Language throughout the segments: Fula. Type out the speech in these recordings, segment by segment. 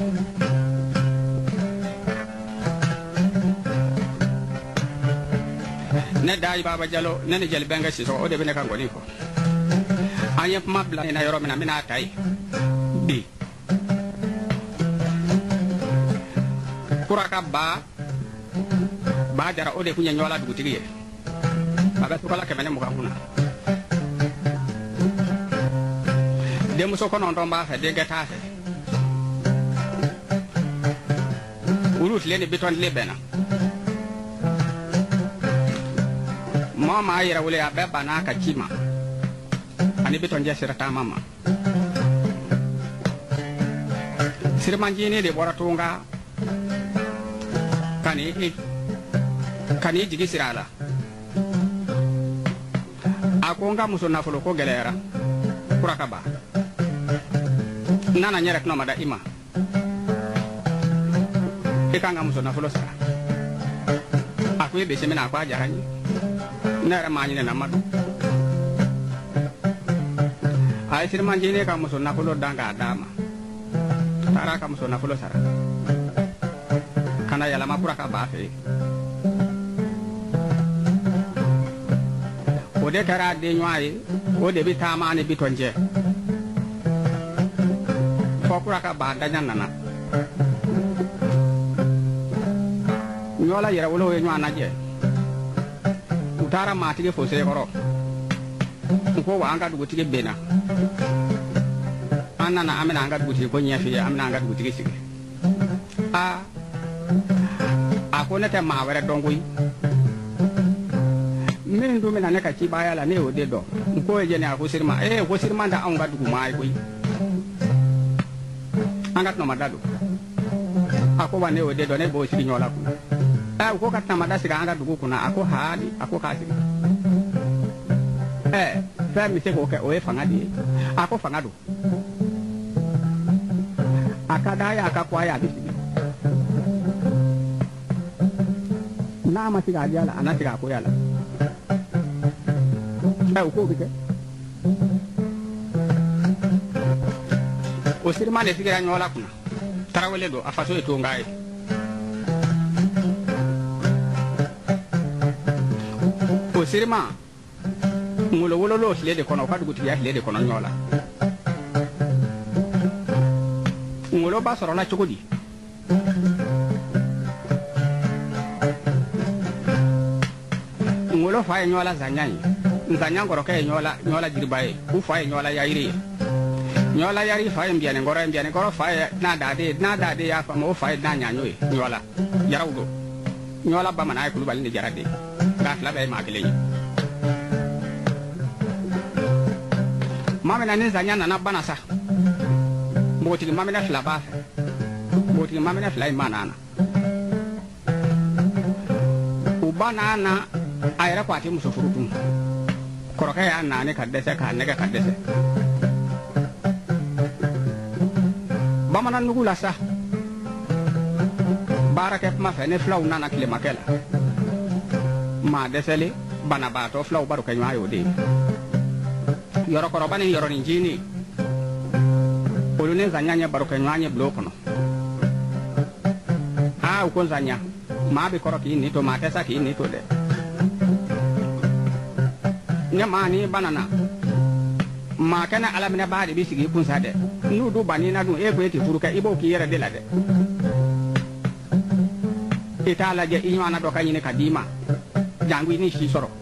ne dai baba jalo ne ne jel benga si so o de bene kan goni ko anya mabla na yoro mina tai di kuraka ba jara o de kunya nyola dugutigi baga to kala kemene mo kan huna de muso kono ndo mba fe de gata fe urut leni biton lebena mama ayira wule ya beba na aka kima ani biton je sirata mama sirmanjini de boratunga kani jigi sirala akonga muso nafulo ko gelera kurakaba nana nyerek no mada ima ikanga muso nafulo sara akwe be semena kwa jarani nara manyine na madu ay sirmanjini ka muso nafulo danga dama tara ka muso nafulo sara kana yala mapura ka bafe ode tara de nyaay ode bi tamane bitonje fokura ka ba danyan nana nyola yara wolo we nyana je utara matige fose koro ko wa anga dugu tige bena anana amena anga dugu tige ko nyafi amena anga dugu tige sige ako ne te ma were dongui min do mena ne ka ci baya la ne o de do ko je ne ako sirma ko sirma da anga dugu mai ko anga no madado ako wa ne o de do ne bo siri nyola ku ko ka tamada siga anga dugu kuna ako hali ako ka siri fa mi se ko ke o e fanga di ako fanga do akada ya akakwa ya bisi na ma siga diala ana siga ko yala ko bike o sirma ne siga nyola kuna tarawele do afaso eto ngai o sirma ngulo wolo lo le de kono fadu guti ya le de kono nyola ngulo ba soro la chukudi ngolo fa nyola zanyani nzanya ngoro ke nyola jiribaye u fa nyola yairi nyola yari fa mbiane ngoro fa na dade ya fa mo fa na nyanyo nyola yarawdo nyola ba mana ay kulu bali ni jarade gas la bay magele mamena ni zanya na bana sa mboti mamena fla ba mboti mamena fla manana u banana ayra kwati muso furutum koroka ya nane kadese ka nega kadese bamana nugula sa barake ma fene flaw nana kile makela ma desele bana bato flaw baru kanyo ayo de yoro korobani yoro ninjini olune zanyanya baru kanyo anye blokono ukon zanya ma be koroki ni to ma tesa ki ni to de nyamani banana ma kana alamina baade bi sigi punsa de nu do banina du e ko eti furuka ibo ki yere de la de itala je inyana do kanyine kadima jangwi ni shi soro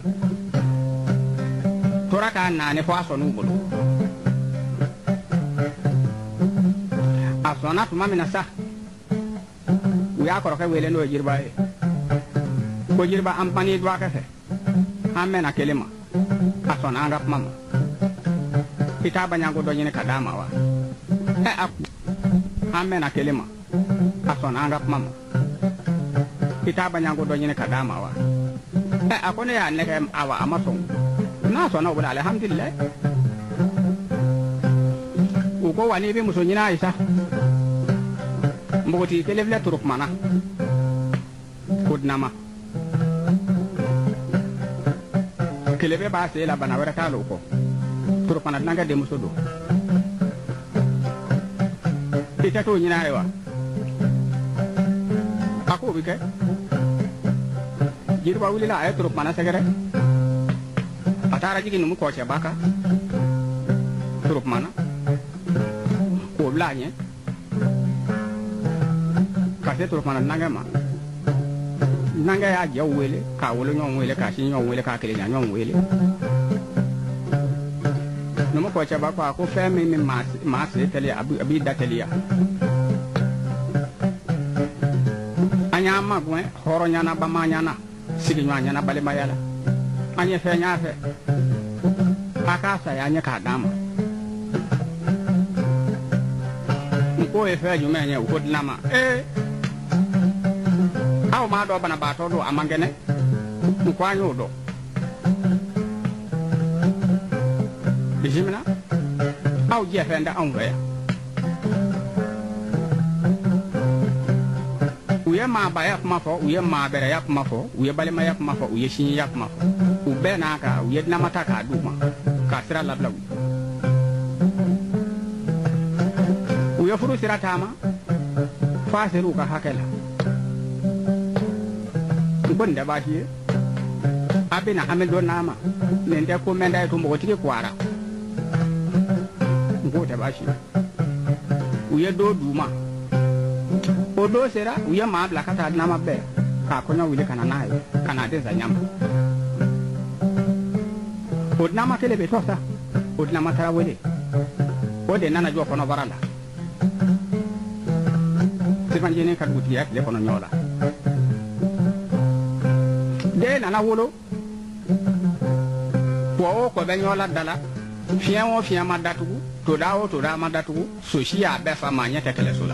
toraka na ne fo aso nu bulu asona tuma mina sa uya koroka wele no jirba e ko jirba ampani do akafe amena kelema asona ngap mama kita banyango do nyine kadama wa amena kelema asona ngap mama kita banyango do nyine kadama wa akone ya ne awa amason na sona wala alhamdulillah uko wani be muso nyina isa mboti kelevle turuk mana kudnama kelebe ba se la bana wera kalo ko turuk mana nanga de muso do ita to nyina rewa ko bi ke jirba wuli la ay trop mana segere atara jigi numu ko che baka trop mana ko blanye ka se trop mana nangama nanga ya jaw wele ka wolo nyon wele ka shi nyon wele ka kele nyon wele numu ko che baka ko fe mi ma se tele abi datelia anya magwe horo nyana ba manyana sigi nyana bale mayala anya fe nya fe akasa ya nya ka dama ko e fe jume nya ko dinama aw ma do bana ba to do amangene ko anyo do bijimina aw je fe nda on ya uye ma ba ya kuma fo uye ma bere ya kuma fo uye bale ma ya kuma fo uye shin ya kuma fo ube na ka uye na mata ka duma ka sira labla uye furu sira tama fa siru ka hakela ngon da ba shi abina amelo nama nende ko menda to mo tike kwara ngo da ba shi uye do duma odo sera uya ma bla kata na mabe ka konya wile kana nayo kana deza nyama odna ma kele betosa odna ma tara wele ode nana jo kono baranda sifanjene ka guti ya le kono nyola de nana wolo po ko be nyola dala fian ma datugu to da ma datugu so shi ya be fa ma nyete kele sola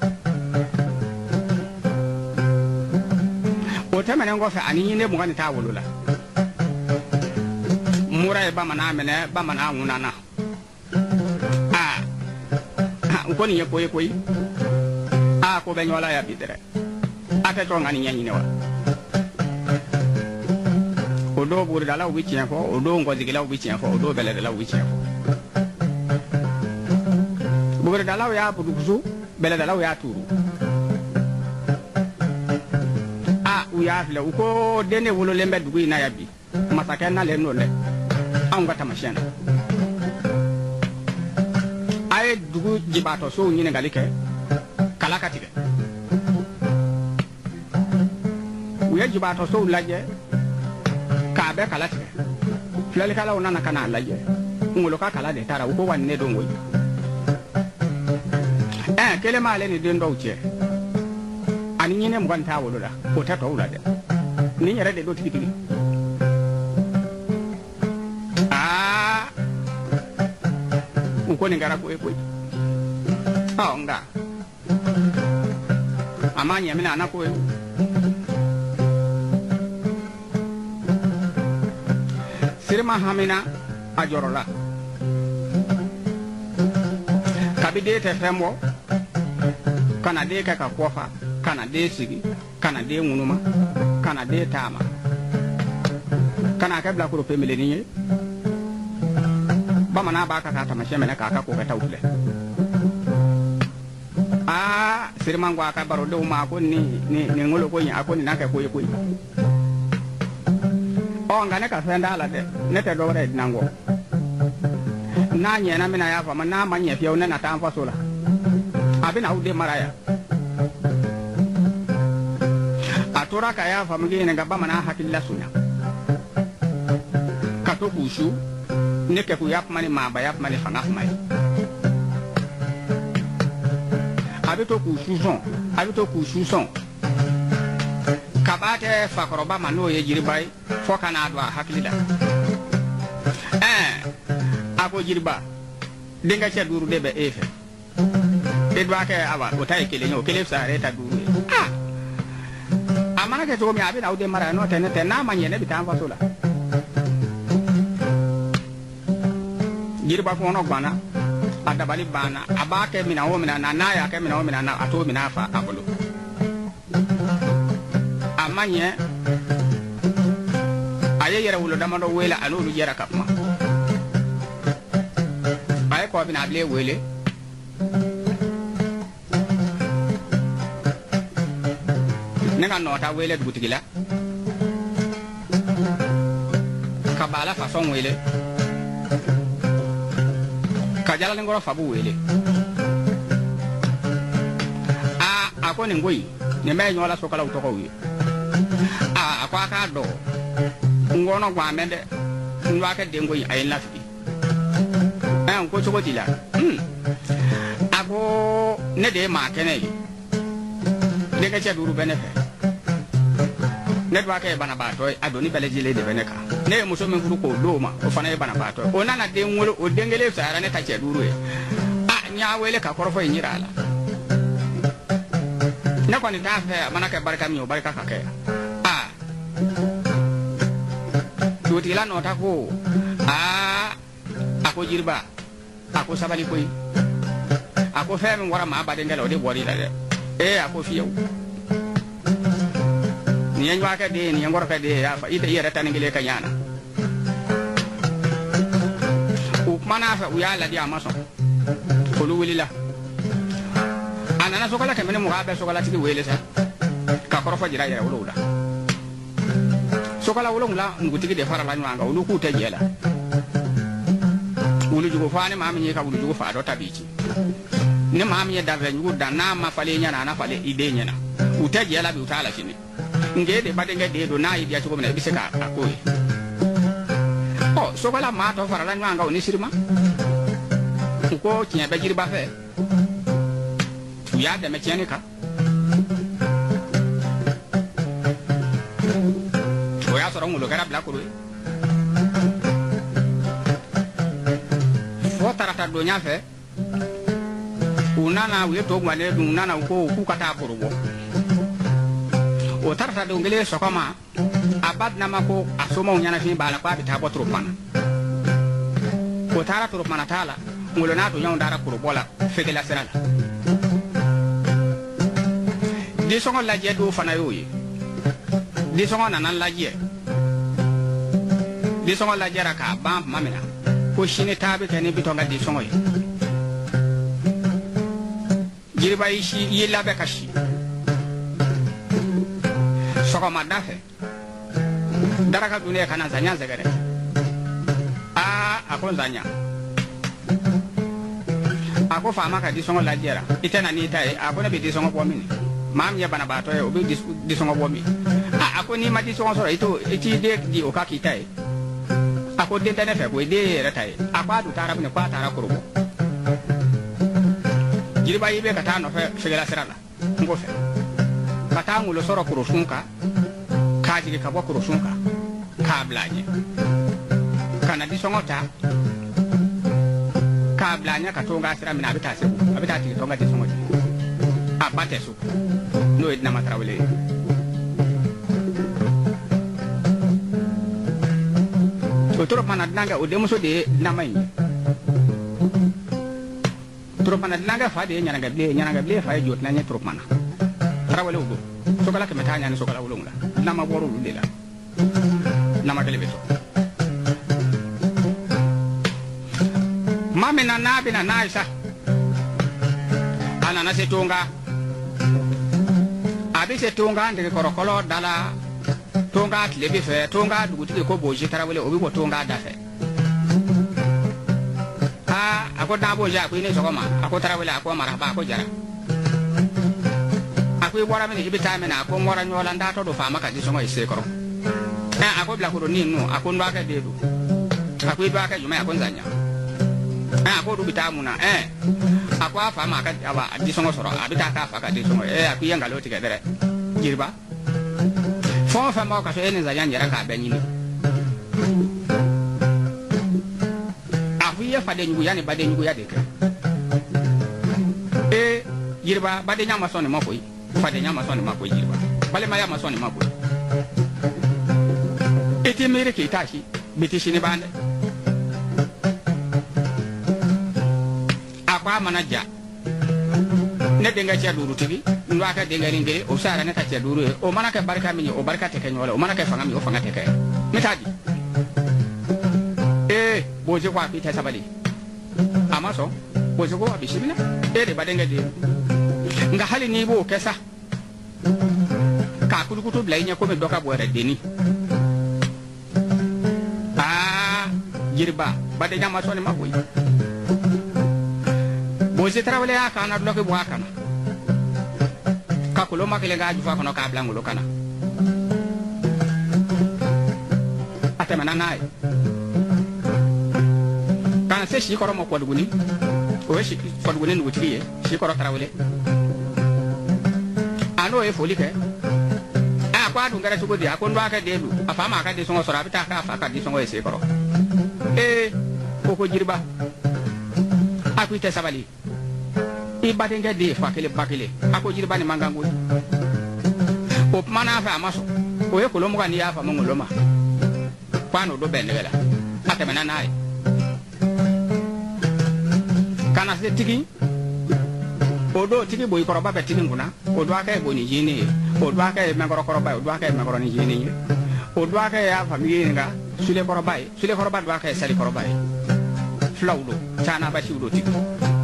temene ngo fa ani ne mo ngani ta wulula mura e bama na mene bama na nguna na ko ni ko ko be nyola ya bidere ate to ngani nyanyi ne wa odo buri dala wi chien fo odo ngo zigila wi chien fo odo bele dala wi chien fo buri dala ya budu kuzu bele dala ya turu ya fle uko dene wolo lembe dugu ina yabi masaka na le no le an gata machine ay dugu jibato so nyine galike kala katike uya jibato so laje ka be kala tike flale kala ona na kana laje ngolo ka kala de tara uko wanne do ngoy kele male ni den do uche ani nyine mgwanta wolo la ko ta to de ni nyere de do tiki uko ni ngara ko nga amanya mina na ko sirma hamina ajorola kabide te fembo kana de ka kofa kana de sigi kana de ngunuma kana de tama kana ka bla ko pemele ni ba mana ba ka ta mashe mena ka ko ka tawule sirmangwa ka baro de ma ko ni ngolo ko nya ko ni na ka ko ngane ka senda la de ne te do re nango na nya na mina ya fa na ma nya fiyo na ta fa sola abina ude maraya atora ka ya fa mgene ga ba mana hakilla sunya ka to kushu ne ke ku yap mani ma ba yap mani fa ngaf mai abito kushu son kabate fakoroba mano ye jiribai fokana adwa haklida ako jiriba dinga cha duru debe efe edwa ke awa otai kele nyo kele sa reta duru amana ke to mi abi na ude mara no tene na manye ne bitan fasola jiriba ko no gbana adabali bana abake mina wo mina na ya ke mina wo mina na ato mina fa abulu amanye aye yere wulo damado wela anulu yera kapma ay ko bina ble wele ne ka nɔta wele dugutigi la ka bala façon wele ka Jalalenkɔrɔ Fabu wele a ko nin ko in nin bɛ ɲɔla Sokalaw tɔgɔw ye a ko a k'a dɔn n kɔnɔ gan mɛn dɛ n b'a kɛ den ko in a ye n lafili n ko cogo t'i la a ko ne de ye maa kɛnɛ ye denkɛ cɛ 5 bɛ ne fɛ ne b'a kɛ banabaatɔ ye a doni bɛɛ lajɛlen de bɛ ne kan ne ye muso min furu k'o d'o ma o fana ye banabaatɔ ye o nana den wolo o den kelen sayara ne ta cɛ 5 ye n y'a wele ka kɔrɔfɔ in yira a la ne kɔni t'a fɛ a mana kɛ barika min o barika ka kɛ dugutigila nɔta ko a ko Jiriba a ko sabali koyi a ko fɛn min bɔra maa badenkɛ la o de bɔr'i la dɛ a ko fiyewu nin ye ɲɔgɔnkɛ den ye nin ye n kɔrɔkɛ den ye i yɛrɛ ta ni kelen ka ɲana u kuman'a fɛ u y'a ladi a ma sɔn olu wulila a nana Sokala kɛmɛ ni mugan a bɛ Sokalatigi wele sa ka kɔrɔfɔ jira yɛrɛ wolow la Sokala 7 dugutigi de farala ɲɔgɔn kan olu k'u tɛ jɛ la wulujugu fɔ ni maa min ye ka wulujugu faa dɔ ta b'i ci ni maa min ye danfɛnjugu dan n'a ma falen ɲɛna a na falen i den ɲɛna u tɛ jɛ la bi u t'a la sini nge de badenkɛ den don n'a y'i diya cogo min na i bɛ se k'a ko ye Sokala maa tɔ farala ɲɔgɔn kan o ni Sirima u ko tiɲɛ bɛ Jiriba fɛ u y'a dɛmɛ tiɲɛni kan o y'a sɔrɔ Ngolo kɛra bilakoro ye fo tarata donya fɛ u nana u ye to guwanen dun u nana u ko k'u ka taa foro bɔ o tarata don kelen sɔgɔma a ba Dunama ko a somɔgɔw ɲɛnafin b'a la k'a bɛ taa bɔ Toropana o taara Toropana t'a la Ngolo n'a donyaw taara korobɔ la Fegela sira la disɔngɔ lajɛ dɔw fana y'o ye disɔngɔ nana lajɛ disɔngɔ lajɛra k'a ban tuma min na ko sini taa bɛ kɛ ni Bitɔn ka disɔngɔ ye Jiriba y'i labɛn ka si sɔgɔmada fɛ daraka dunnen ka na Nzanya sɛgɛrɛ a ko Nzanya a ko faama ka disɔngɔ lajɛra i tɛ na n'i ta ye a ko ne bɛ disɔngɔ bɔ min maa min ye banabaatɔ ye o bɛ disɔngɔ bɔ min a ko n'i ma disɔngɔ sɔrɔ i t'i den di o ka k'i ta ye a ko den tɛ ne fɛ ko i den ye yɛrɛ ta ye a ko a dun taara minɛ ko a taara korobɔ Jiriba y'i bɛ ka taa nɔfɛ Fegela sira la n ko fɛ ka taa Ngolo sɔrɔ Korosun kan k'a jigin ka bɔ Korosun kan k'a bila a ɲɛ ka na disɔngɔ ta k'a bila a ɲɛ ka Tonga sira minɛ a bɛ taa Segu a bɛ taa tigi Tonga disɔngɔ di a ba tɛ so n'o ye Dunama Tarawele ye o Toropana dunankɛ o denmuso de ye Dunama in ye Toropana dunankɛ fa de ye Ɲanagɛbilen fa ye Jotina ye Toropana Tarawelew don Sokala kɛmɛ taa ɲani Sokala 7 Dunama bɔra olu de la Dunama kelen bɛ sɔrɔ maa min na n'a bɛ na n'a ye sa a nana se Tonga a bɛ se Tonga Ntegekɔrɔ da la Tonga tile bɛ fɛ Tonga dugutigi ko Bozi Tarawele o bɛ bɔ Tonga da fɛ a ko n'a Bozi a ko i ni sɔgɔma a ko Tarawele a ko marahaba a ko jara a ko i bɔra min i bɛ taa min a ko n bɔra ɲɔgɔn la n taatɔ don faama ka disɔngɔ ye Sekɔrɔ a ko bilakoronin ninnu a ko n dɔgɔkɛ den don a ko i dɔgɔkɛ jumɛn a ko Nzanya a ko olu bɛ taa mun na a ko a fa ma a disɔngɔ sɔrɔ a bɛ taa k'a fa ka disɔngɔ a ko i ye nkalon tigɛ dɛ Jiriba fɛn o fɛn b'aw ka so e ni Nzanya yɛrɛ k'a bɛɛ ɲini a fɔ i ye fadenjuguya ni badenjuguya de kɛ Jiriba badenya ma sɔn nin ma koyi fadenya ma sɔn nin ma koyi Jiriba balimaya ma sɔn nin ma koyi i t'i miiri k'i t'a si bi tɛ sini ban dɛ a ko a mana ja ne denkɛ cɛ 5 tigi n b'a kɛ denkɛnin 1 o sayara ne ta cɛ 5 ye o mana kɛ barika min ye o barika tɛ kɛ ɲɔgɔn la o mana kɛ fanga min ye o fanga tɛ kɛ n bɛ taa di Bozi ko a b'i tɛ sabali a ma sɔn Bozi ko a bisimila de ba denkɛ den nka hali n'i b'o kɛ sa k'a kulukutu bila nya ko me doka bo deni jiriba bade nyama soni makoy bo se trawle aka na bloke bo aka na ka ko lo makile ga ju fa ko no ka blangulo kana atema na nai kana se shi koro mo ko duguni o shi ko duguni no wutiriye shi koro trawle ano e foli ke kwa dungara chugo dia ko ndwa ka dedu afama ka de songo sora bita ka fa ka di songo ese koro koko jiriba aku ite sabali ibadenga de fa kele bakele ako jiriba ni mangangu o mana fa maso o ye kolomo kan ya fa mongoloma kwano do bendela atemena nai kana se tigi odo tigi boy koroba be tigi nguna odo aka e boni jini odo aka e mengoro koroba odo aka e mengoro ni jini odo aka ya famille nga sule koroba do aka e sali koroba flawdo chana ba shiwdo tigi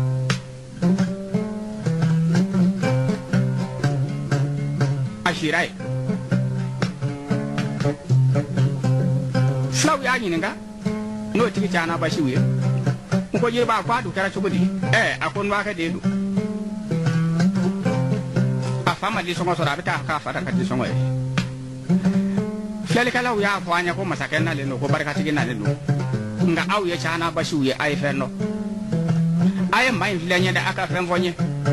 ashirai flaw ya nyini nga no tigi chana ba shiwe ko jirba kwa du kara chubudi akon wa ka dedu fama di songo sora bita ka fata ka di songo e flele kala uya fanya ko masaka na le no ko barka tigi na le no nga aw ye chana bashu ye ay ferno ay mai flenya da aka fen vonye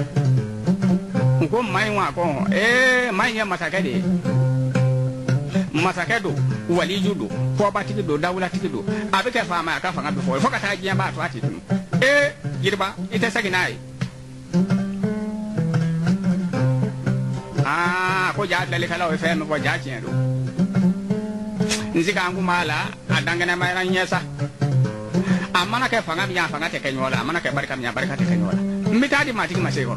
ko mai wa ko mai ya masaka de masaka do wali judo ko ba tigi do dawula tigi do abika fama ka fanga be fo ka ta giya ba to ati girba ita saginai ko ja dale kala o fe no bo ja tiendo nzika angu mala adangana mayra nyesa amana ke fanga biya fanga te kenyola amana ke barka miya barka te kenyola mitadi matiki masegoro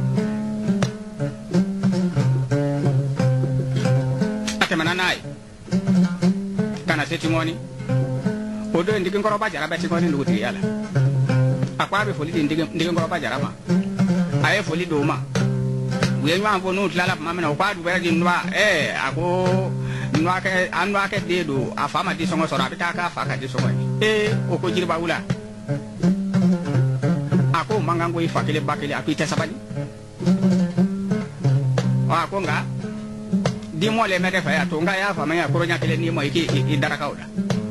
atemana nai kana setimoni odo ndiki ngoro ba jara beti ngoni nduti yala akwa be foli ndiki ngoro ba jara ma aye foli do ma we nwa mbo no tlala mama na kwa du be di nwa ako nwa ke anwa ke de do afama di songo sora bita ka fa ka di songo o ko jirba wula ako mangango ifa kele bakele apita sabali ako nga di mo le mede fa ya to nga ya fa ma ya koro nya kele ni mo iki idara kauda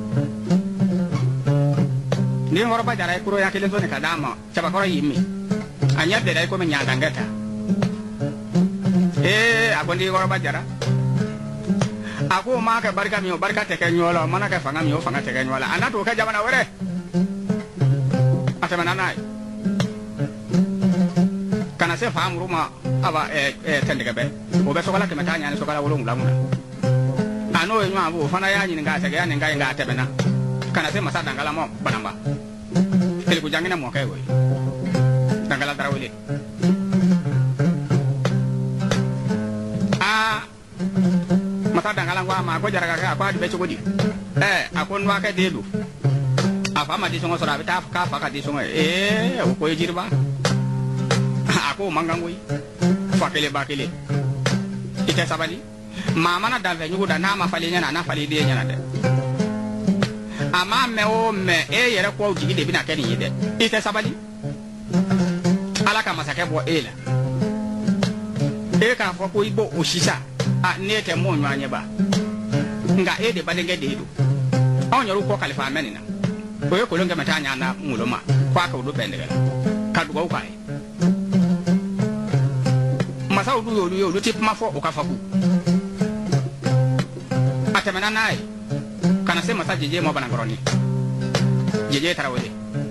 ni ngoro ba jara koro ya kele zone kadama chaba koro yimi anya de dai ko me nya dangata akondi ngoro ba jara aku ma ka barka mi barka te kenyola mana ka fanga mi o fanga te kenyola anato ka jamana were atamana nai kana se fam ruma aba tende be o be sokala ke matanya ni sokala wolong lamuna ano enyo abu fana ya nyi nga tege ya nga tebena kana se masa dangala mo banamba ele ku jangina mo kai we dangala darawile masa dangala ngwa ma ko jara ka ko be chogodi akon wa ka delu afama di songo sora bita ka fa ka di songo o ko yirba ako mangangoi fakele bakele ite sabali mama na dave nyugo da na ma fali nya na fali de nya na de ama me o me yere ko jigi de bi na keni yide ite sabali alaka masake bo ela ka fo ko ibo oshisha ne te mo nwanye ba nga de badenge de do onyo ko kalifa menina ko ye ko longa matanya na muloma kwa ka do bendega ka do ko kai masa udu yo tip mafo o ka faku atemana nai kana se masa jeje mo bana goroni jeje tarawele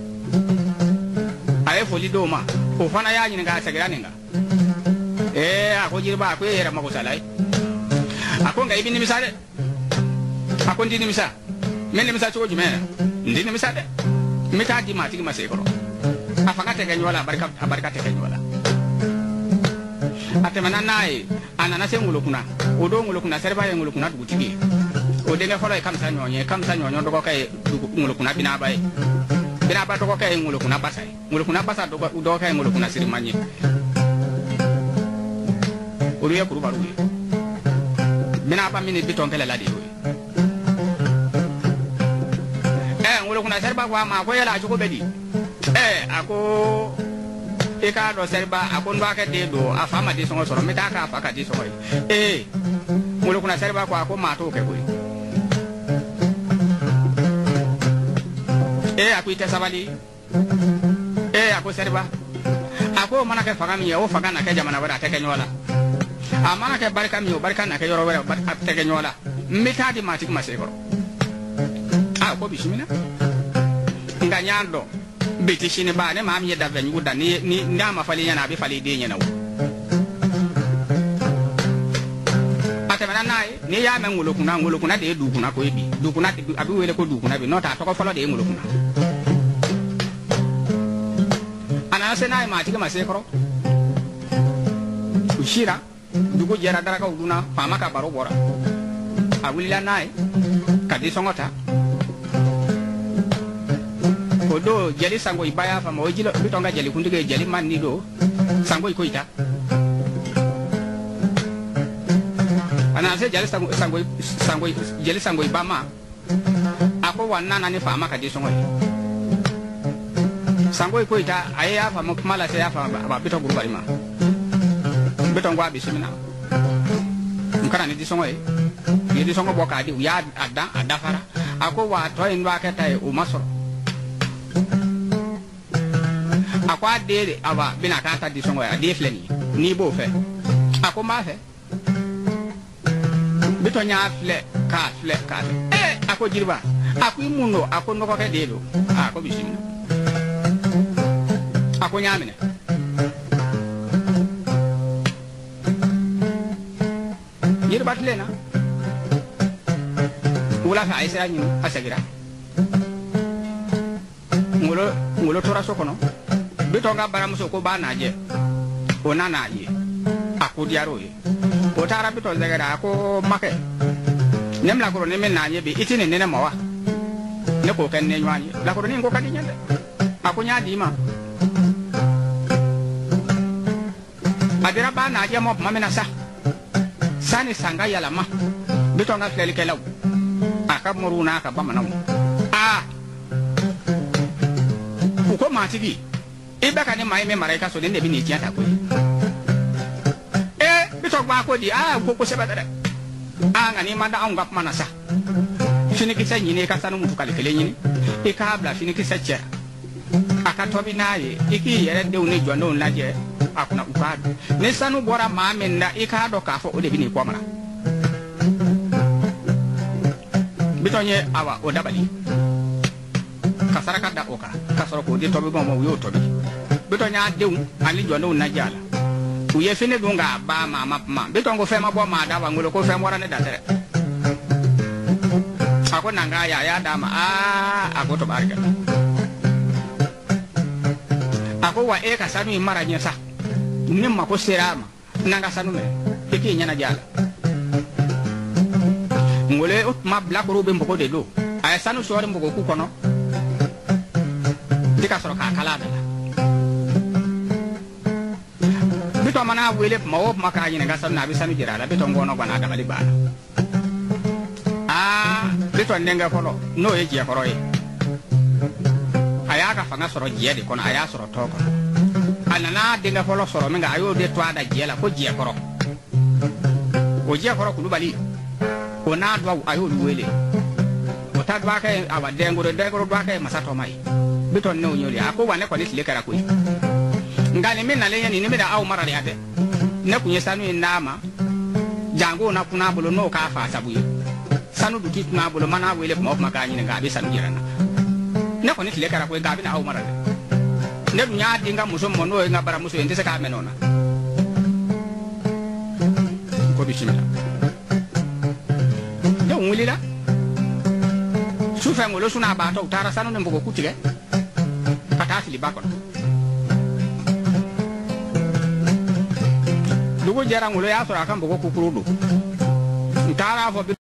aye foli do ma o fana ya nyi nga segera ninga ako jirba ko yera mako salai ako nga ibini misale ako ndini misa mende misa cho jumena ndini misa de mita di mati ma sekoro afanga te kenyola barka te kenyola atemana nai anana se ngulukuna odo ngulukuna serba ye ngulukuna dugutigi odenga folo e kamsa nyonyo dogo kai ngulukuna binabai binaba dogo kai ngulukuna basa dogo kai ngulukuna sirimanye uriya kuruba ruye bina ba mini biton kala la de ngolo kuna serba kwa ma ko yala chuko bedi ako e ka do serba ako ndo aka de do afama de songo soro meta ka afa ka de songo ngolo kuna serba kwa ako ma to ke buri ako ite sabali ako serba ako mana ke faga mi o faga na ke jamana wara te ke nyola amana ke barka mi o barka na ke yoro wara te ke nyola meta di matik maseko ko bishimina nganyando biti shini ba ne ma mi da venyu da ni ndama fali yana bi fali de nyana wo atemana nai ni ya men ngulu kuna de du kuna ko ebi du kuna abi wele ko du kuna bi nota to ko falo de ngulu kuna ana se nai ma tika masekro ushira dugo jera dara ka uduna fama ka baro bora awulila nai kadi songota do jeli sango ibaya fa mo jilo bitonga jeli kundige jeli man ni do sango ikoita ana se jeli sango jeli sango ibama ako wanna ni fa maka di songo sango ikoita aya fa mo mala se ya fa ba bito guru bari ma bitongwa bisimina nkana ni di songo ni di songo boka di ya ada fara ako wa to indwa keta o masoro akwa dere aba bina kanta di songo ya de fleni ni bo fe akoma fe bito nya fle ka ako jirba ako imuno ako ndoko ke delo ako bisimina ako nyamine jirba tlena wala fa aisha nyi asagira ngolo tora sokono bitonga baramuso ko banaje onana ye akudiaro ye otara biton zagara ko make nemla ko ne men nanye be itine ne mawa ne ko kan ne nywani la ko ni ko kadi nyande akunya di ma adira banaje mo mamena sa sani sanga yala ma bitonga fleli kelaw aka moruna aka bamana ko matigi ibaka ni mai me maraika so ne bi ni tiata ko bitok ba ko di ko seba dare ngani manda ngap manasa fini kisa nyine ka sanu mutu kale kele nyine ka bla fini kisa che aka tobi naye iki yere de une jono na je akuna upadu ne sanu bora ma menna ka do ka fo o de bi ni ko mara bitonye awa o dabali kasaraka da oka kasoro ko de tobi mo yo tobi bito nya dewu ali jono na jala uye fini dunga ba mama bito ngo fema bo ma da wangulo ko fema wara ne da tere ako nanga ya dama ako to barka ako wa ka sanu mara nya sa nimma ko serama nanga sanu me peki nya na jala ngole ma black robe mboko de do ay sanu sore mboko ku kono dika soro ka kala da bito mana wele mawo maka nyine ga sanu na bi sanu jirala bito ngono bana da mali bana bito ndenga folo no e je foro e aya ka fanga soro je de kono aya soro toko anana denga folo soro menga ayo de to ada je la ko je foro o je foro kulu bali o na dwa ayo wele o ta dwa ka awa dengoro dwa ka masato mai bito no nyoli ako wane ko litile kara ko ngani min na lenya ni me da aw mara de ade ne kunye sanu inama jango na kuna bolo no ka fa sabuye sanu du kit na bolo mana wele mo maka ni nga be sanu jirana ne ko litile kara ko ga bi na aw mara de ne dunya dinga muso mo no nga bara muso ente se ka menona ko bishimila de umulila sufa ngolo suna ba to tara sanu ne mbogo kutige kata fili bakon dugo jara ngulo ya sura kan bogo kukurudu ntara fo